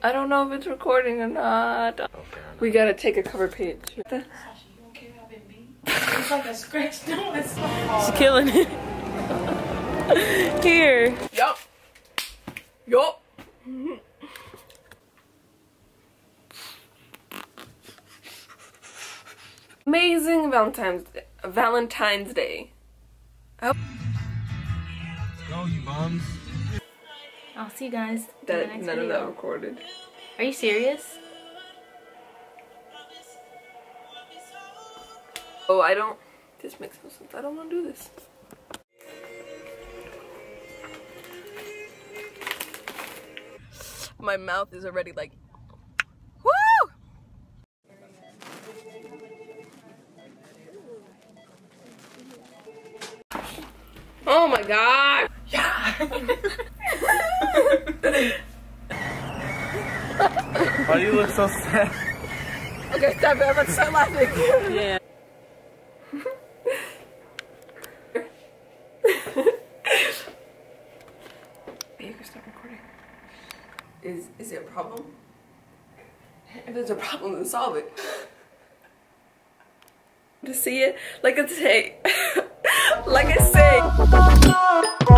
I don't know if it's recording or not. Okay, we gotta take a cover page. Sasha, you don't care how it be? It's like a scratch. No, it's so hard. She's killing it. Here. Yup. Yup. Amazing Valentine's Day. Let's go, you bums. I'll see you guys. None of that recorded. Are you serious? Oh, I don't. This makes no sense. I don't want to do this. My mouth is already like, woo! Oh my god! Yeah! Why do you look so sad? Okay, stop it. I'm about to start laughing. Yeah. You can start recording. Is there a problem? If there's a problem, then solve it. To see it, like I say, like I say.